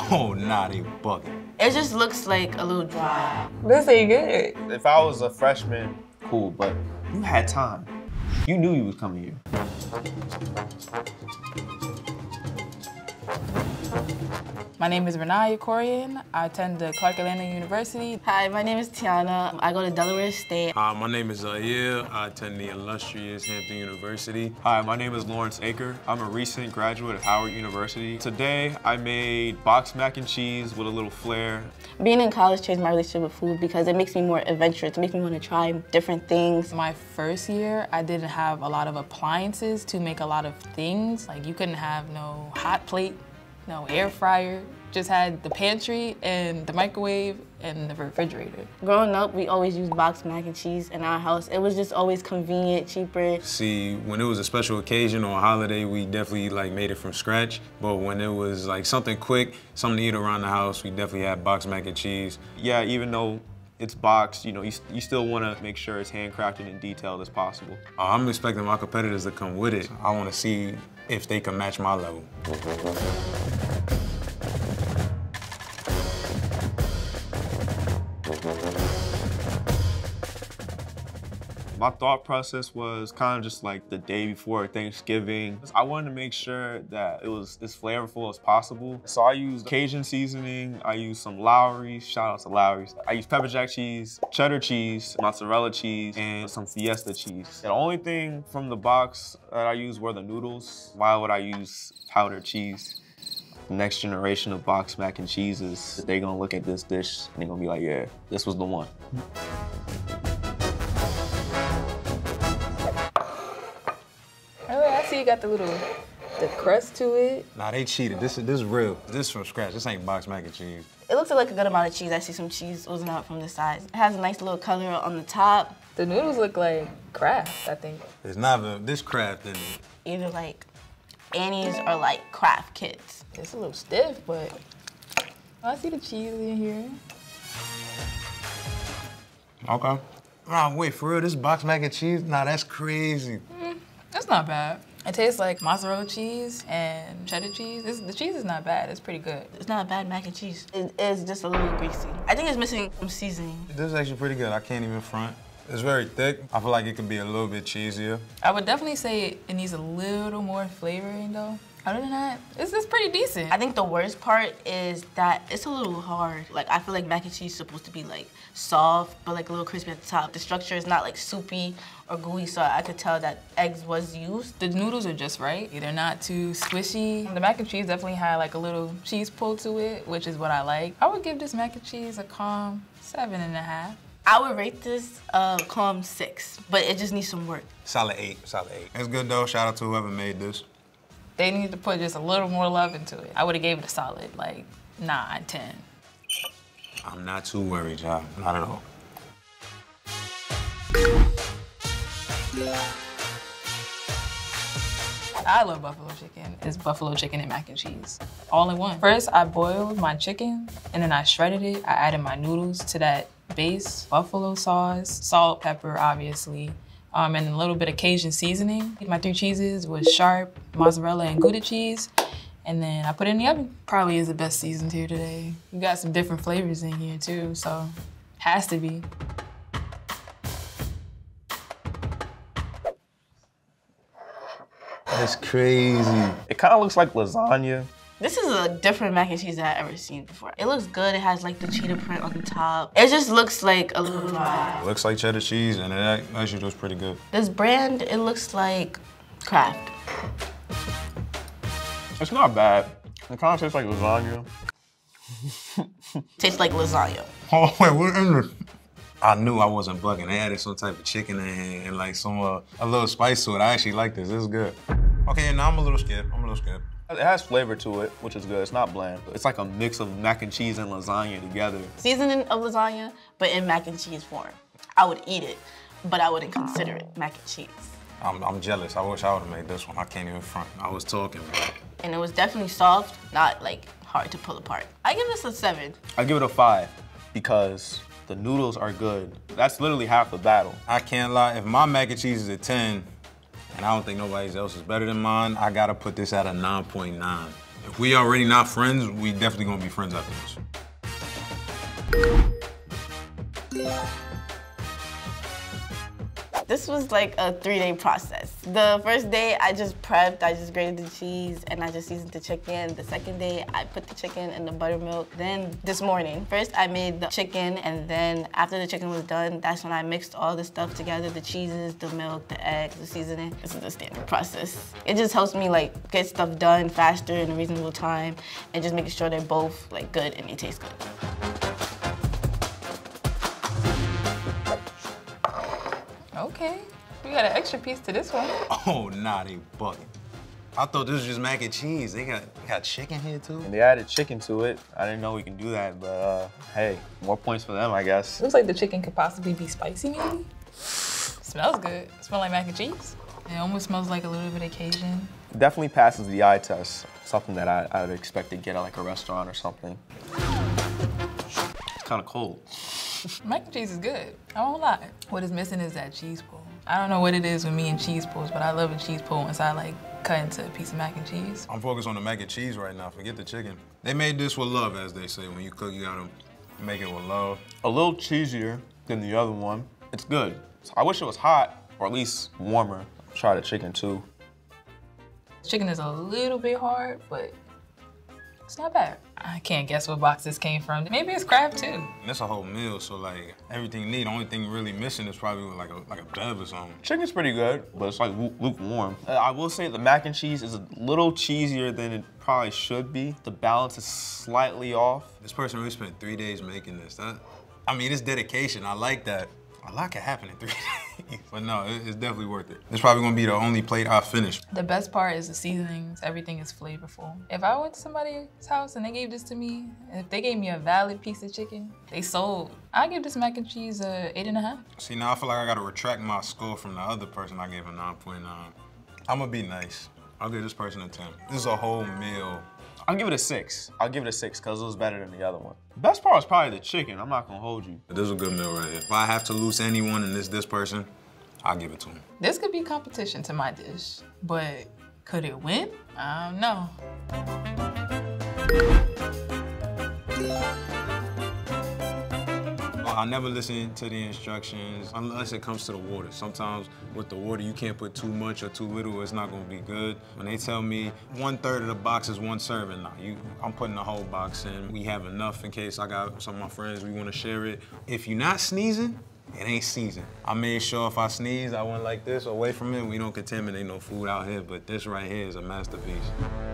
Oh, nah, they bugging. It just looks like a little dry. This ain't good. If I was a freshman, cool, but you had time. You knew you was coming here. My name is Renaya Corian. I attend the Clark Atlanta University. Hi, my name is Tiana. I go to Delaware State. Hi, my name is Zaire. I attend the illustrious Hampton University. Hi, my name is Lawrence Aker. I'm a recent graduate of Howard University. Today, I made boxed mac and cheese with a little flair. Being in college changed my relationship with food because it makes me more adventurous. It makes me want to try different things. My first year, I didn't have a lot of appliances to make a lot of things. Like you couldn't have no hot plate, no air fryer. Just had the pantry and the microwave and the refrigerator. Growing up, we always used boxed mac and cheese in our house. It was just always convenient, cheaper. See, when it was a special occasion or a holiday, we definitely like made it from scratch. But when it was like something quick, something to eat around the house, we definitely had boxed mac and cheese. Yeah, even though it's boxed, you know, you still want to make sure it's handcrafted and detailed as possible. I'm expecting my competitors to come with it. I want to see if they can match my level. My thought process was kind of just like the day before Thanksgiving. I wanted to make sure that it was as flavorful as possible. So I used Cajun seasoning, I used some Lowry's, shout out to Lowry's. I used pepper jack cheese, cheddar cheese, mozzarella cheese, and some Fiesta cheese. The only thing from the box that I used were the noodles. Why would I use powdered cheese? The next generation of boxed mac and cheeses, they're gonna look at this dish and they're gonna be like, yeah, this was the one. I see you got the crust to it. Nah, they cheated. This is real. This is from scratch. This ain't boxed mac and cheese. It looks like a good amount of cheese. I see some cheese oozing out from the sides. It has a nice little color on the top. The noodles look like Kraft, I think. There's not this Kraft in it. Either like Annie's or like Kraft Kits. It's a little stiff, but I see the cheese in here. Okay. Nah, wait, for real, this boxed mac and cheese? Nah, that's crazy. It's not bad. It tastes like mozzarella cheese and cheddar cheese. The cheese is not bad. It's pretty good. It's not a bad mac and cheese. It is just a little greasy. I think it's missing some seasoning. This is actually pretty good. I can't even front. It's very thick. I feel like it could be a little bit cheesier. I would definitely say it needs a little more flavoring though. Other than that, it's pretty decent. I think the worst part is that it's a little hard. Like, I feel like mac and cheese is supposed to be like soft, but like a little crispy at the top. The structure is not like soupy or gooey, so I could tell that eggs was used. The noodles are just right. They're not too squishy. The mac and cheese definitely had like a little cheese pull to it, which is what I like. I would give this mac and cheese a calm 7.5. I would rate this calm 6, but it just needs some work. Solid 8, solid 8. It's good though. Shout out to whoever made this. They need to put just a little more love into it. I would have gave it a solid, like, 9, 10. I'm not too worried, y'all. Not at all. I love buffalo chicken. It's buffalo chicken and mac and cheese, all in one. First, I boiled my chicken, and then I shredded it. I added my noodles to that base, buffalo sauce, salt, pepper, obviously, and a little bit of Cajun seasoning. My 3 cheeses was sharp, mozzarella, and Gouda cheese. And then I put it in the oven. Probably is the best seasoned here today. You got some different flavors in here too, so has to be. That's crazy. It kind of looks like lasagna. This is a different mac and cheese that I've ever seen before. It looks good. It has like the cheetah print on the top. It just looks like a little dry. It looks like cheddar cheese, and it actually looks pretty good. This brand, it looks like Kraft. It's not bad. It kind of tastes like lasagna. Tastes like lasagna. Oh, wait, what is this? I knew I wasn't bugging. They added some type of chicken in here and like some, a little spice to it. I actually like this. This is good. Okay, now I'm a little scared. It has flavor to it, which is good. It's not bland. It's like a mix of mac and cheese and lasagna together. Seasoning of lasagna, but in mac and cheese form. I would eat it, but I wouldn't consider it mac and cheese. I'm jealous. I wish I would have made this one. I can't even front. I was talking, bro. And it was definitely soft, not like hard to pull apart. I give this a 7. I give it a 5 because the noodles are good. That's literally half the battle. I can't lie. If my mac and cheese is a 10, and I don't think nobody else is better than mine, I gotta put this at a 9.9. If we already not friends, we definitely gonna be friends after this. This was like a 3-day process. The first day, I just prepped, I just grated the cheese, and I just seasoned the chicken. The second day, I put the chicken in the buttermilk. Then this morning, first I made the chicken, and then after the chicken was done, that's when I mixed all the stuff together, the cheeses, the milk, the eggs, the seasoning. This is the standard process. It just helps me like get stuff done faster in a reasonable time, and just making sure they're both like good and they taste good. Okay, we got an extra piece to this one. Oh, nah, they bugging. I thought this was just mac and cheese. They got chicken here too? And they added chicken to it. I didn't know we can do that, but hey, more points for them, I guess. Looks like the chicken could possibly be spicy, maybe? Smells good. Smell like mac and cheese. It almost smells like a little bit of Cajun. Definitely passes the eye test. Something that I'd expect to get at like a restaurant or something. It's kind of cold. Mac and cheese is good. I won't lie. What is missing is that cheese pull. I don't know what it is with me and cheese pulls, but I love a cheese pull once I like cut into a piece of mac and cheese. I'm focused on the mac and cheese right now. Forget the chicken. They made this with love, as they say. When you cook, you gotta make it with love. A little cheesier than the other one. It's good. I wish it was hot, or at least warmer. Try the chicken too. Chicken is a little bit hard, but it's not bad. I can't guess what box this came from. Maybe it's Kraft too. And it's a whole meal, so like everything neat. The only thing really missing is probably like a bev or something. Chicken's pretty good, but it's like lukewarm. I will say the mac and cheese is a little cheesier than it probably should be. The balance is slightly off. This person really spent 3 days making this. I mean, it's dedication. I like that. A lot can happen in 3 days. But no, it's definitely worth it. It's probably gonna be the only plate I finish. The best part is the seasonings. Everything is flavorful. If I went to somebody's house and they gave this to me, and if they gave me a valid piece of chicken, they sold. I give this mac and cheese a 8.5. See, now I feel like I gotta retract my score from the other person. I gave a 9.9. I'm gonna be nice. I'll give this person a 10. This is a whole meal. I'll give it a 6. I'll give it a 6 because it was better than the other one. The best part was probably the chicken. I'm not gonna hold you. This is a good meal right here. If I have to lose anyone and this person, I'll give it to him. This could be competition to my dish, but could it win? I don't know. I never listen to the instructions unless it comes to the water. Sometimes with the water, you can't put too much or too little, it's not gonna be good. When they tell me 1/3 of the box is 1 serving, nah, I'm putting the whole box in. We have enough in case I got some of my friends, we wanna share it. If you're not sneezing, it ain't seasoned. I made sure if I sneeze, I went like this away from it. We don't contaminate no food out here, but this right here is a masterpiece.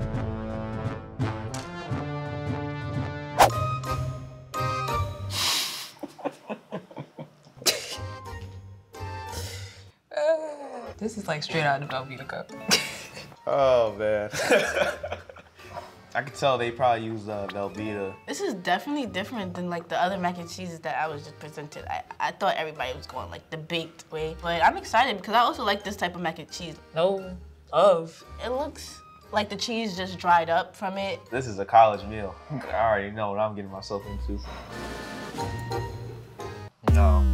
This is like straight out of the Velveeta cup. Oh, man. I could tell they probably used Velveeta. This is definitely different than like the other mac and cheeses that I was just presented. I thought everybody was going like the baked way, but I'm excited because I also like this type of mac and cheese. No of. It looks like the cheese just dried up from it. This is a college meal. I already know what I'm getting myself into. No.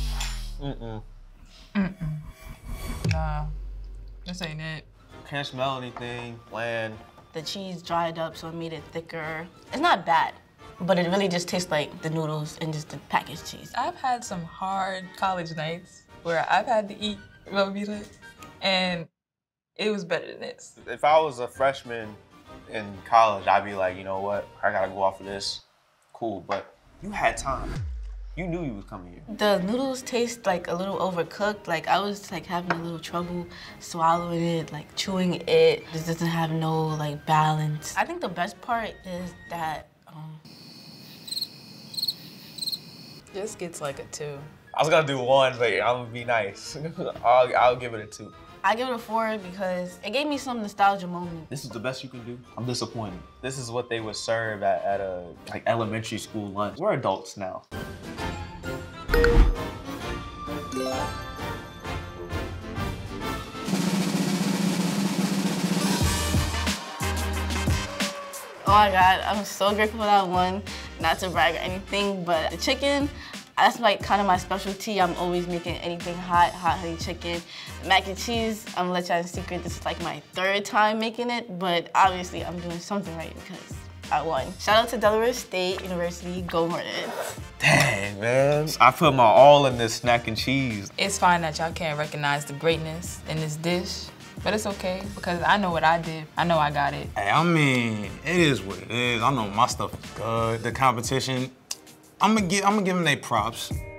Nah, this ain't it. Can't smell anything, bland. The cheese dried up, so it made it thicker. It's not bad, but it really just tastes like the noodles and just the packaged cheese. I've had some hard college nights where I've had to eat Velveeta, and it was better than this. If I was a freshman in college, I'd be like, you know what? I gotta go off of this. Cool, but you had time. You knew you was coming here. The noodles taste like a little overcooked. Like I was like having a little trouble swallowing it, like chewing it. This doesn't have no like balance. I think the best part is that This gets like a 2. I was gonna do 1, but I'm gonna be nice. I'll give it a 2. I give it a 4 because it gave me some nostalgia moment. This is the best you can do? I'm disappointed. This is what they would serve at a like elementary school lunch. We're adults now. Oh my God, I'm so grateful for that one. Not to brag or anything, but the chicken, That's like kind of my specialty. I'm always making anything hot honey chicken. Mac and cheese, I'm gonna let y'all in secret, this is like my 3rd time making it, but obviously I'm doing something right because I won. Shout out to Delaware State University, go Hornets. Dang, man. I put my all in this mac and cheese. It's fine that y'all can't recognize the greatness in this dish, but it's okay because I know what I did. I know I got it. Hey, I mean, it is what it is. I know my stuff is good. The competition, I'm gonna give them their props.